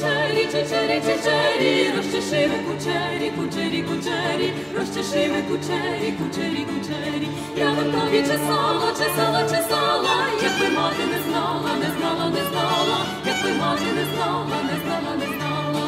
кучері, чечері, чечері, розчешими кучері, кучері, кучері, розчешими кучері, кучері, кучері. Я вартові чесала, чесала, чесала, якби мати не знала, не знала, не знала, якби мати не знала, не знала, не знала.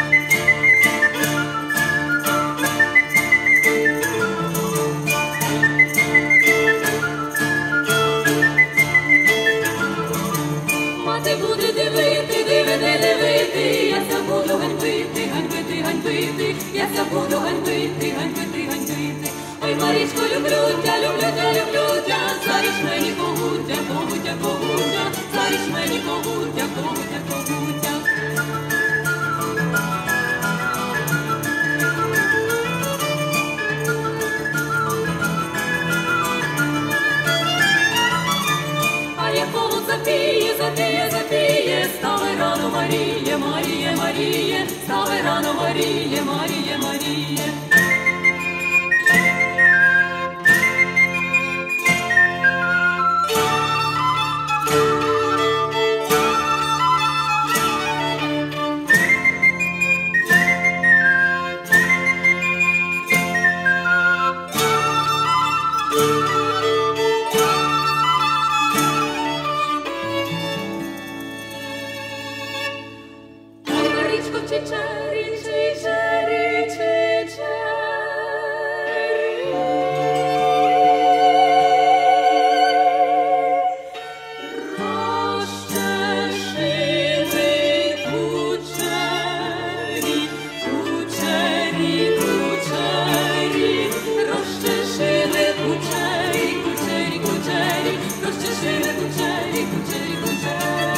Мати буде дивити, дивити, дивити, я ся буду ганьбити, ганьбити, ганьбити, я ся буду ганьбити, ганьбити, ганьбити. Ой, Марічко, люблю тя, люблю тя, люблю тя, заріж мені когутя, когутя, когутя, заріж мені когутя, когутя, когутя. А як голод запіє, запіє, запіє, ставай рано, Маріє, Маріє, Маріє, ставай рано, Маріє, Маріє, Маріє. Чечері, чечері, чечері. Розчешими кучері, кучері, кучері, розчешими кучері, кучері, кучері, розчешими кучері, кучері, кучері.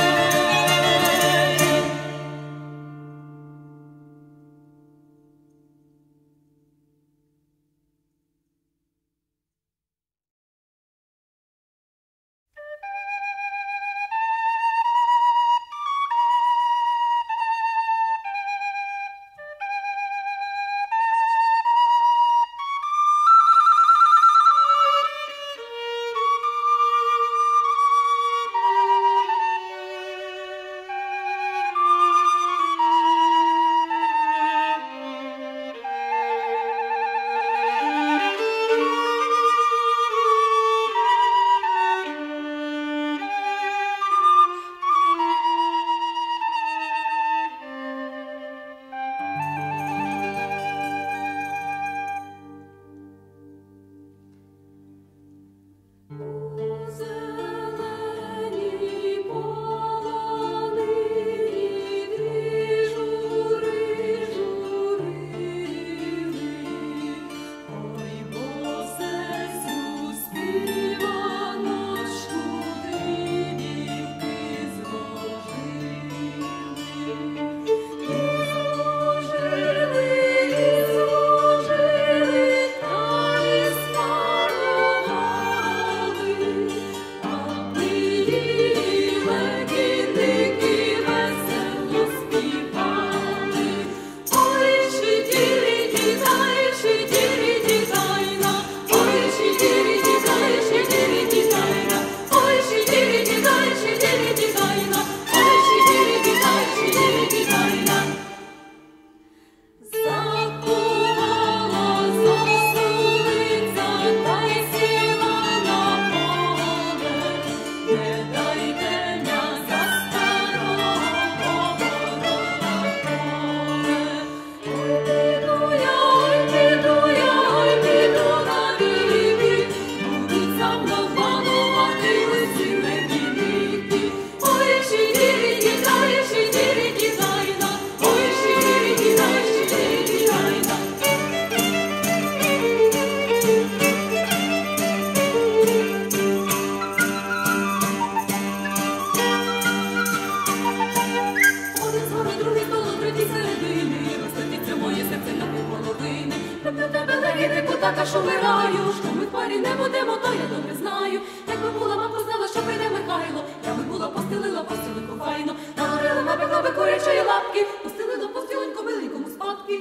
така, що вмираю, що ми в парі не будемо, то я добре знаю. Якби була мамка знала, що прийде Михайло, я би була постелила постілинку файно, наварила напекла би курячої лапки, постелила постілинку миленькому спадки.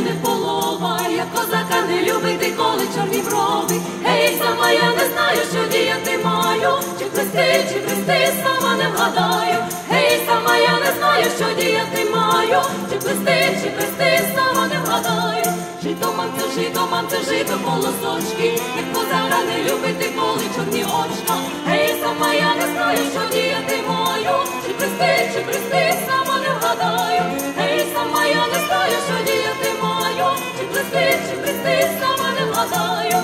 мене полова, я козака не любити, коли чорні брови. Гей, сама я не знаю, що діяти маю, чи плести, сама не вгадаю. Гей, сама я не знаю, що діяти маю, чи плести, сама не вгадаю. Жито, мамцю, жито, колосочки, як козака не любити, коли чорні очка. Гей, сама я не знаю, що діяти маю, чи плести, сама не вгадаю. Гей, сама я не знаю, що діяти маю, чи плести, сама не вгадаю.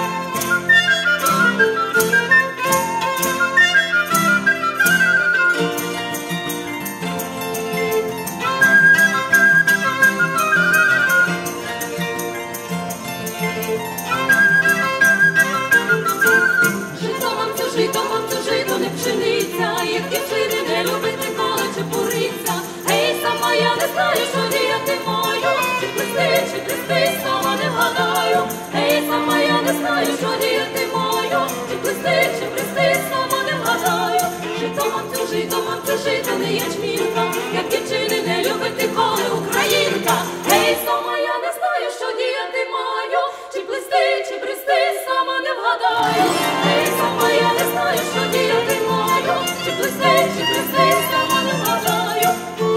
Жито, не пшениця, як дівчини не любити, коли чепуриться. Гей, сама я не знаю, що діяти маю, чи плести, сама не вгадаю. Гей, сама я не знаю, що діяти маю, чи плести, сама не вгадаю. Жито, жито, не ячмінка, як дівчини не любити, коли українка. Гей, сама я не знаю, що діяти маю, чи плести, сама не вгадаю. Гей, сама я не знаю, що діяти маю, чи плести, сама не вгадаю.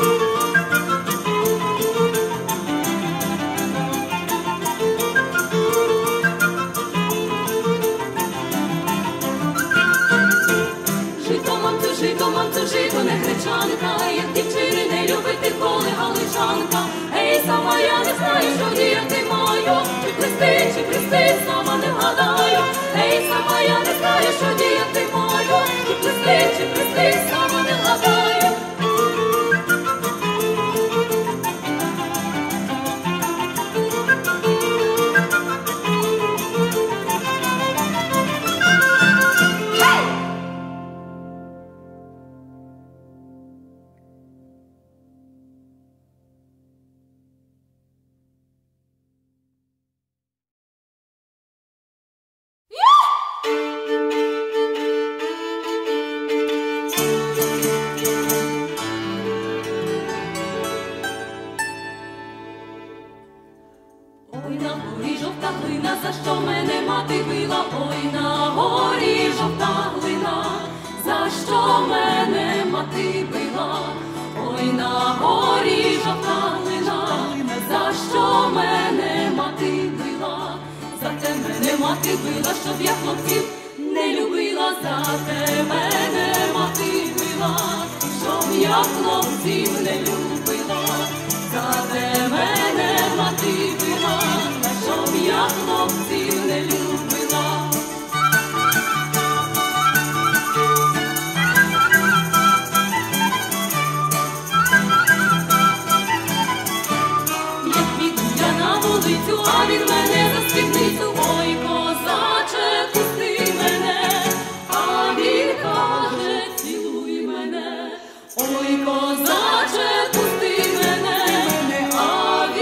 Жито, не гречанка, як дівчини не любити, коли галичанка. Гей, сама я не знаю, що діяти маю, чи плести, сама не вгадаю. Гей, сама я не знаю, що діяти маю, чи плести, сама не вгадаю. Ой, на горі жовта глина, за що мене мати била? Ой, на горі жовта глина, за що мене мати била? Ой, на горі жовта глина, за що мене мати била? За те мене мати била, щоб я хлопців не любила. За те мене мати била, щоб я хлопців не любила. За те мене мати била, щоб я хлопців не любила. Як піду я на вулицю, а він мене за спідницю. Ой, козаче, пусти мене, а він каже, цілуй мене. Ой, козаче, пусти мене, а він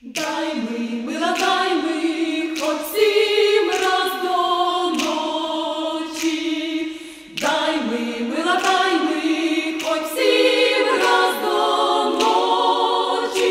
Дай ми, мила, дай ми, хоч 7 раз до ночі. Дай ми, мила, дай ми, хоч 7 раз до ночі.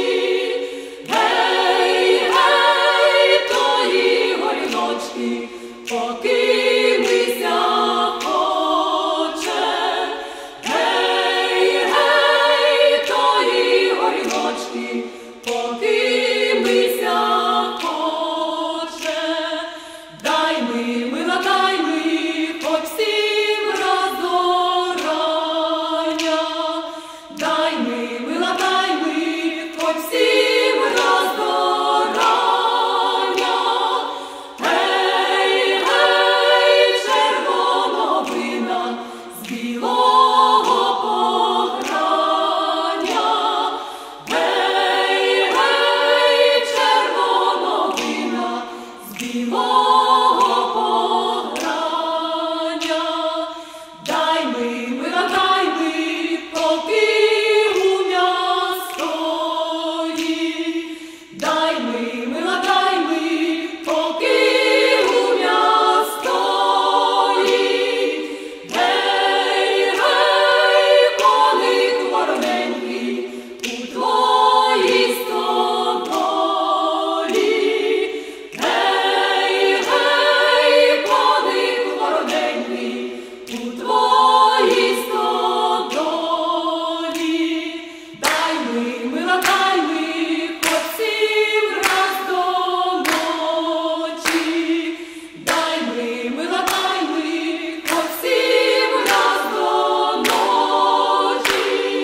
Гей, гей, тої горіночки, поки мися хоче. Гей, гей, тої горіночки, поки мися хоче. Дай ми, мила, дай ми, хоч 7 раз до рання. Дай ми, мила, дай ми, хоч 7 раз до рання. Гей, гей, червоного вина з білого пограння. Гей, гей, червоного вина з білого пограння. Дай ми, мила, дай ми, поки гуня стоїть. Дай ми, мила, дай ми, поки гуня стоїть. Гей, гей, коник вороненький, у твоїй стодолі. Гей, гей, коник вороненький, у твоїй стодолі. Дай ми, мила, дай ми, хоч 7 раз до ночі. Дай ми, мила, дай ми, хоч 7 раз до ночі.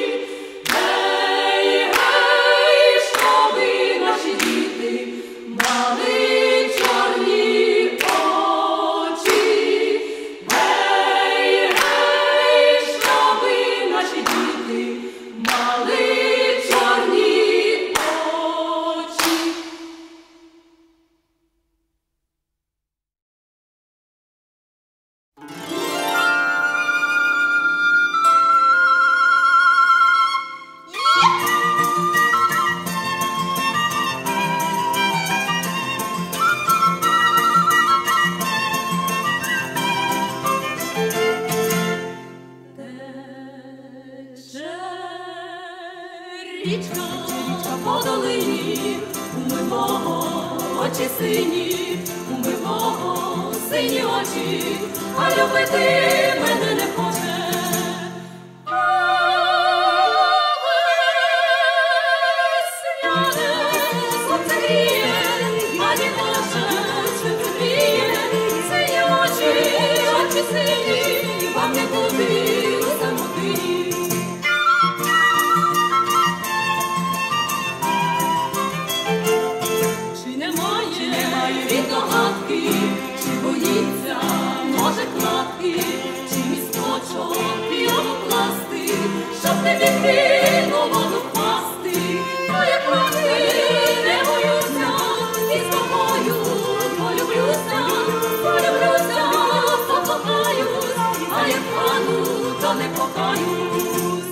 Гей, гей, щоби наші діти мали чорні очі. Гей, гей, щоби наші діти мали чорні очі. Тече річка по долині, умивого очі сині, умивого сині очі, а любити мене не хоче. Весняне сонце гріє, а дівоче світло гріє. Сині очі, очі сині, вам не бути у самоті. Чи немає від догадки, чи боїться, може, кладки, чи місточок його класти, щоб не відкрив у воду впасти. А я кладки не боюся, і з тобою полюблюся, полюблюся, покохаюсь, а як паду, то не покаюсь.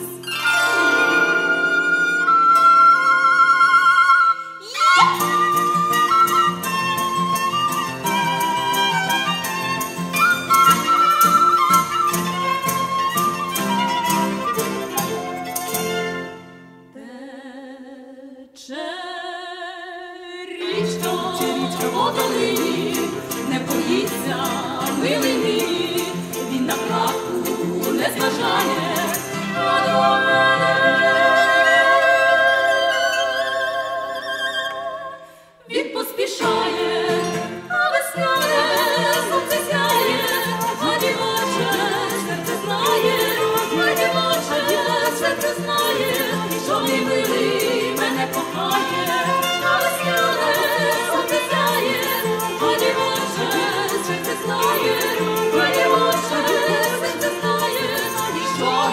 Тече річка по долині, не боїться, милий мій, він на правду не зважає, а до мене він поспішає, а весняне сонце сяє, а дівоче серце знає, а дівоче серце знає, що мій милий мене кохає. А весняне сонце сяє, а дівоче серце знає, а дівоче серце знає, і що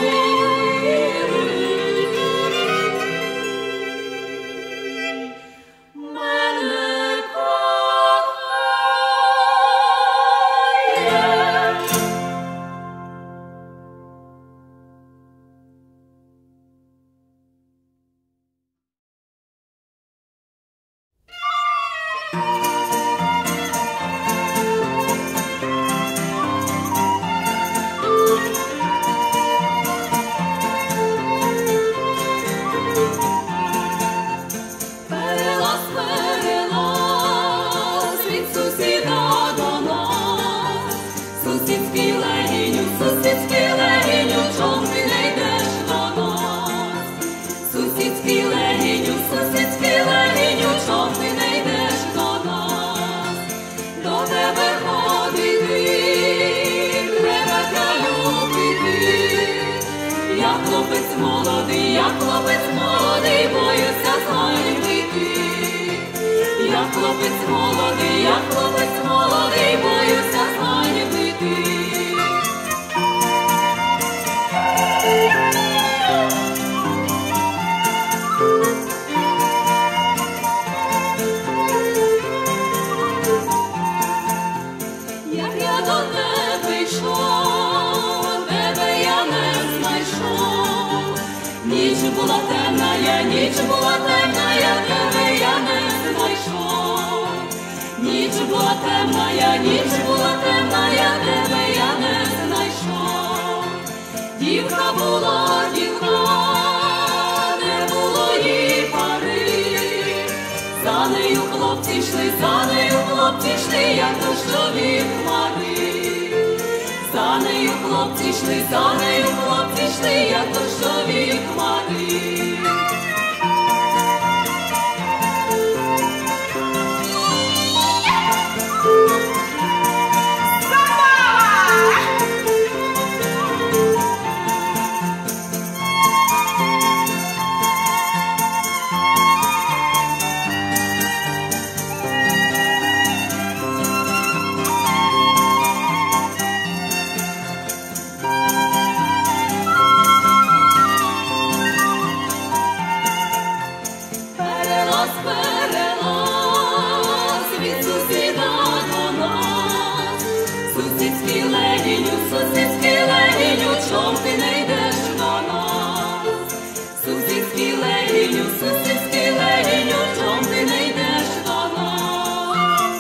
сусіда до нас. Сусідський легіню, чом ти не йдеш до нас? Сусідський легіню, чом ти не йдеш до нас? До тебе ходити, треба любити. Я хлопець молодий, боюся зганьбити. Я хлопець молодий, боюся зганьбити. Як я до тебе йшов, тебе я не знайшов. Ніч була темна, тебе я не знайшов. Ніч була темна, тебе я не знайшов. Дівка була, не було їй пари. За нею хлопці йшли, як дощові хмари. За нею хлопці йшли, як дощові хмари. Перелаз від сусіда до нас. Сусідський легіню, чом ти не йдеш до нас? Сусідський легіню, чом ти не йдеш до нас?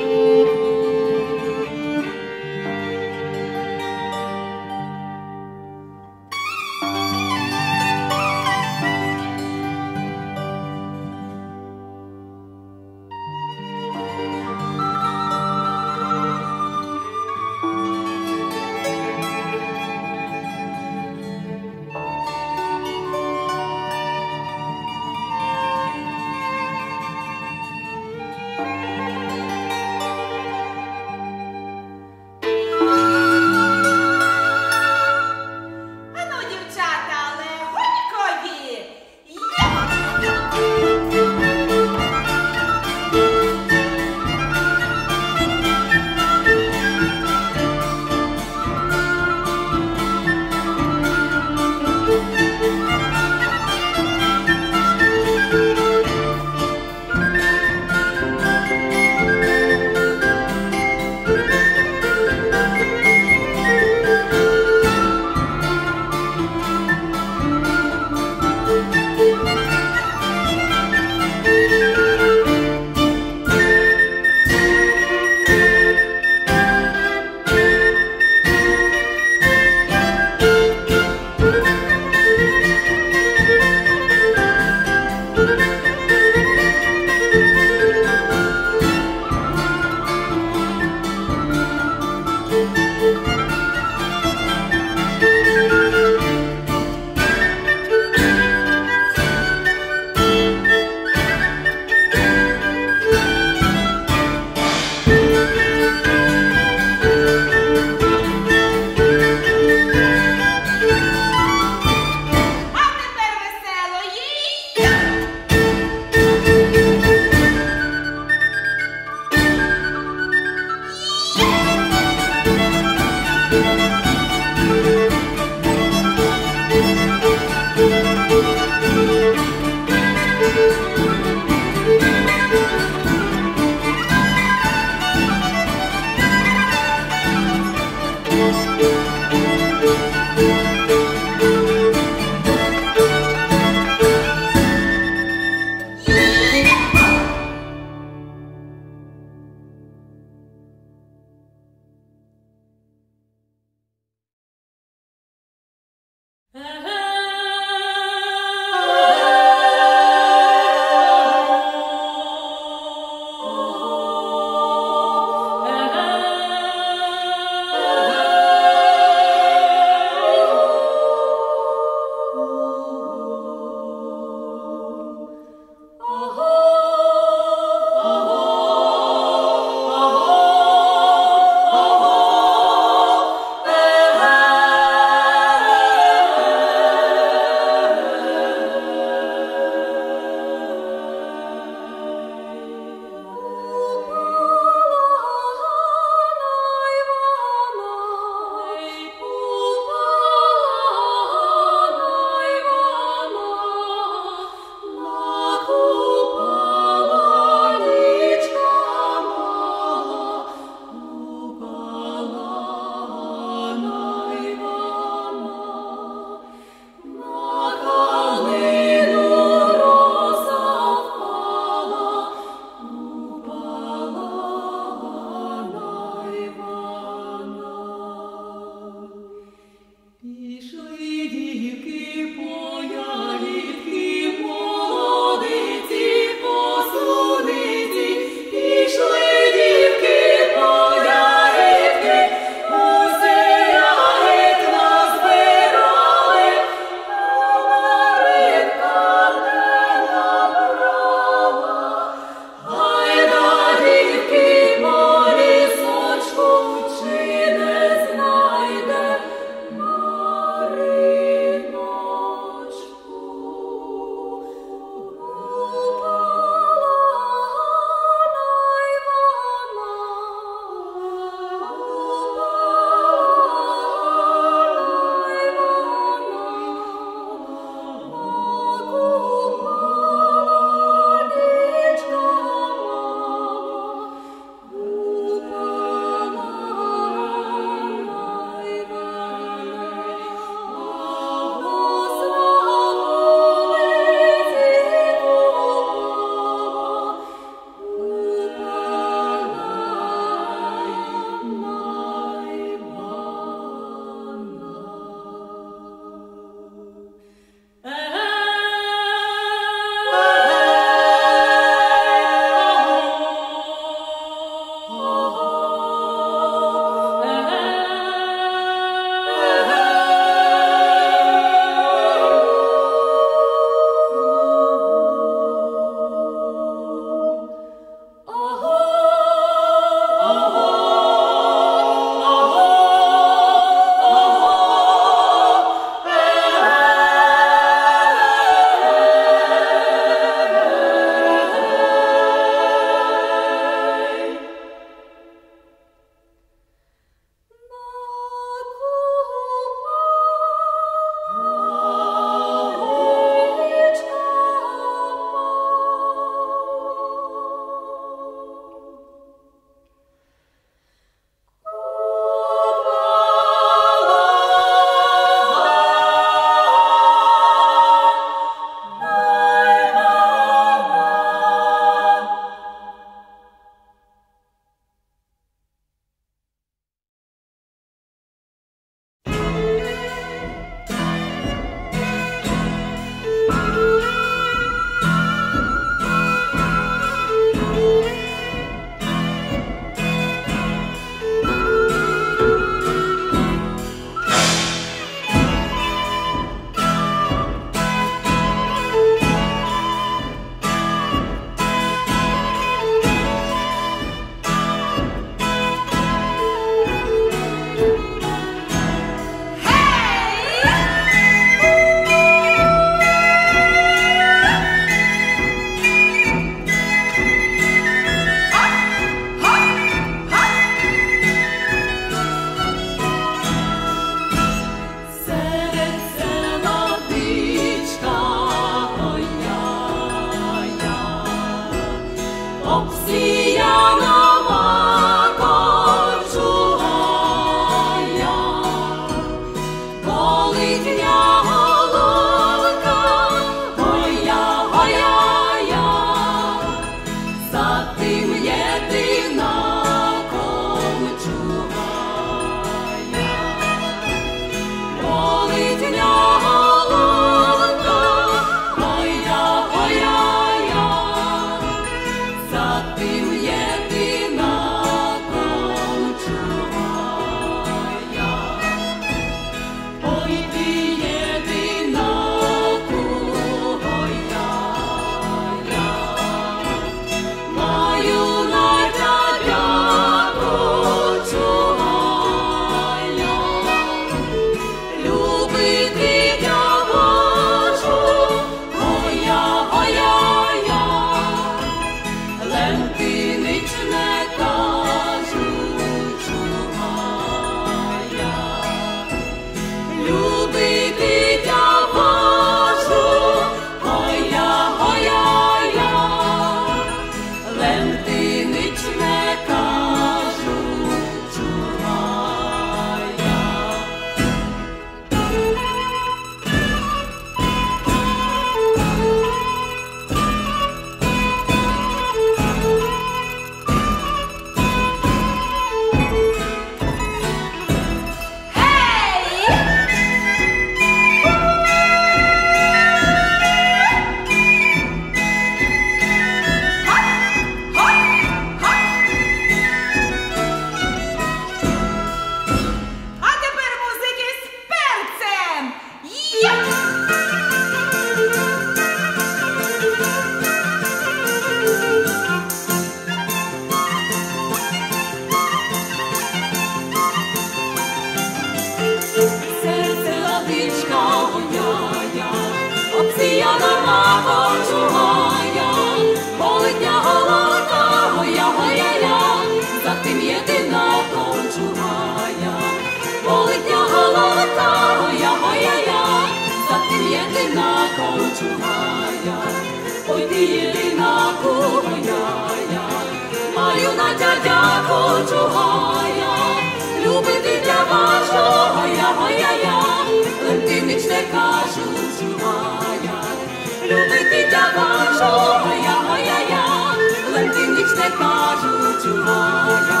єдинаку, я, маю на дядяку чугая, любити для вашого, я, лентинич не кажу чугая, любити для вашого, я, лентинич не кажу чугая.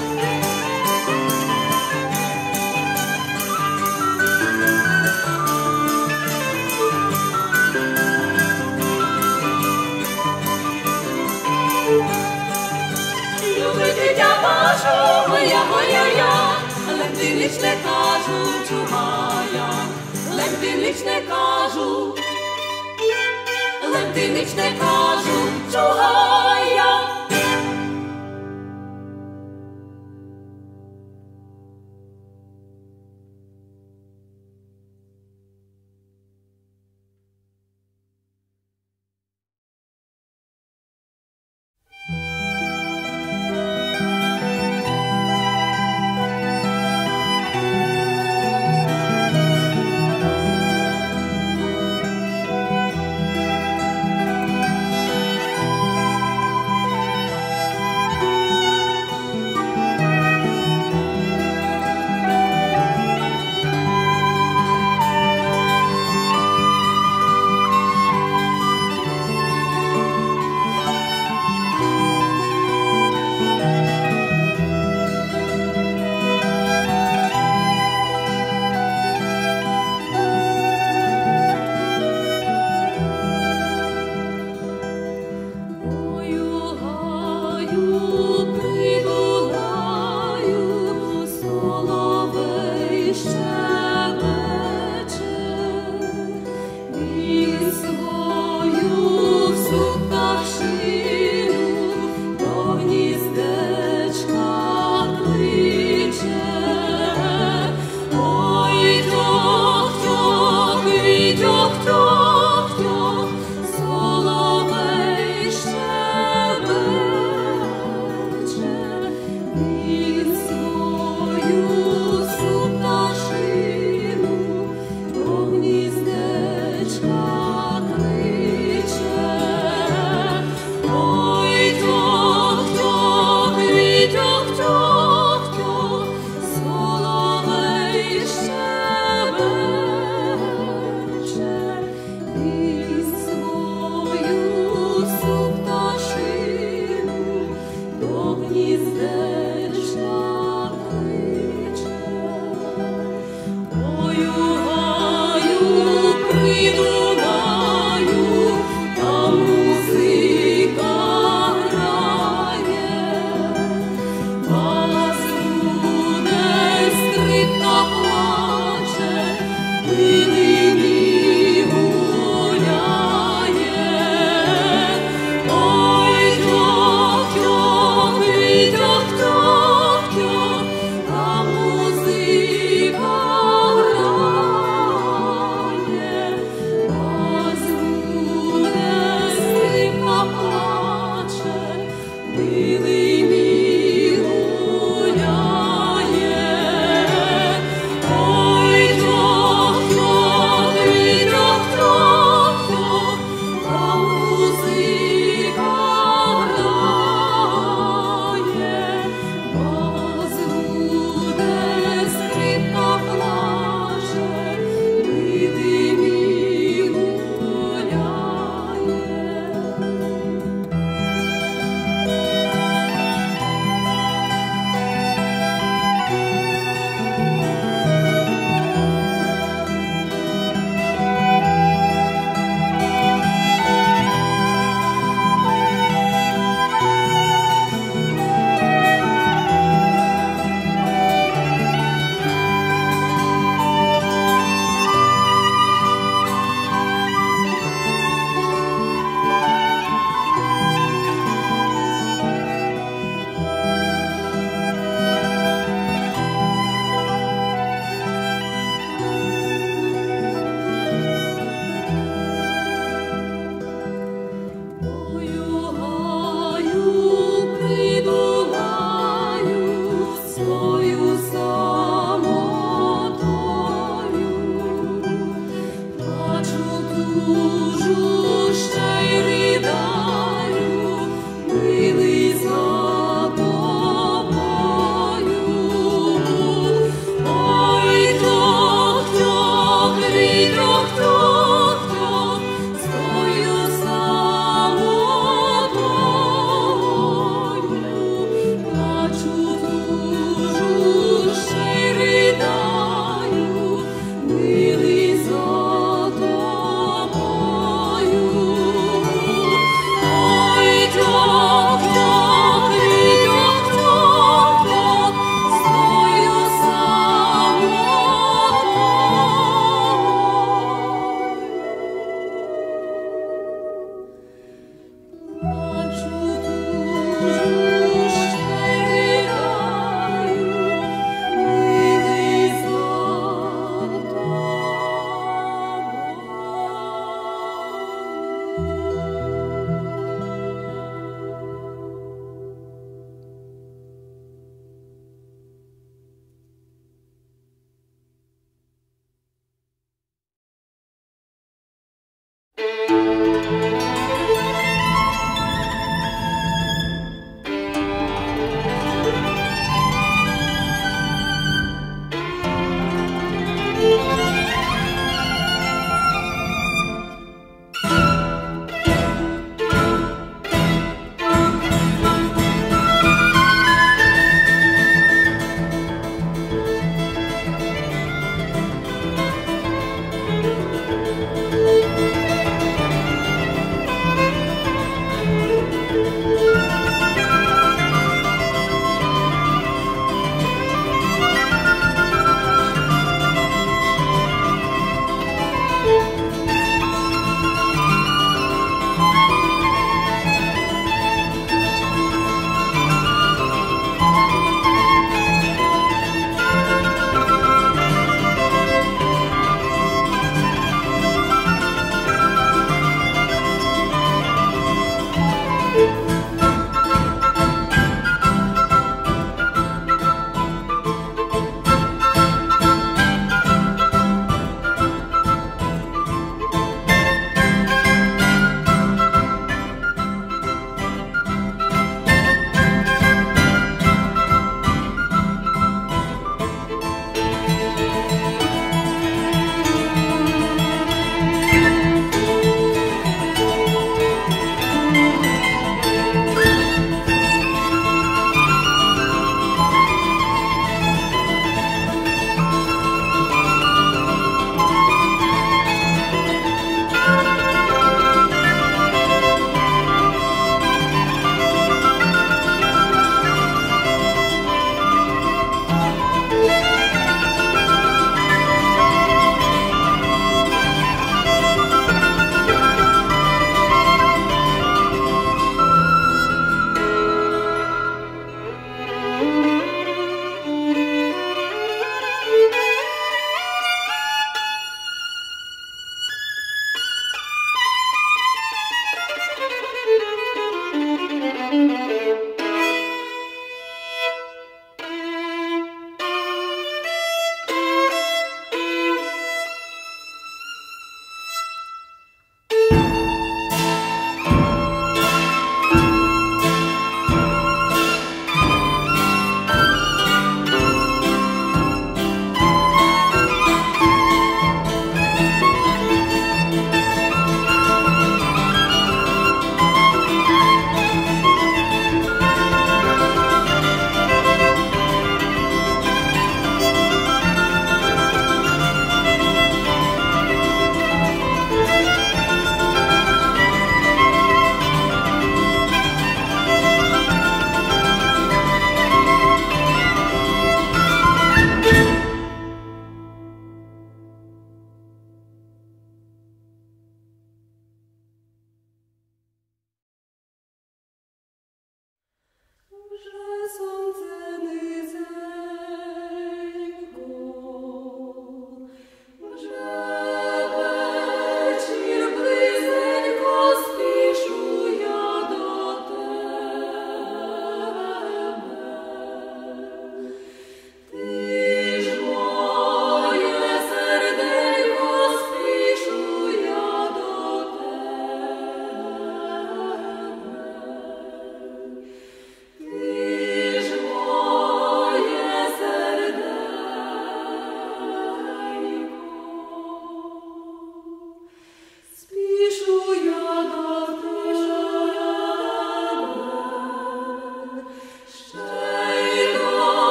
Любити для вашого, я, лентинич не кажу чугая, лентинич не кажу, лентинич не кажу чугая.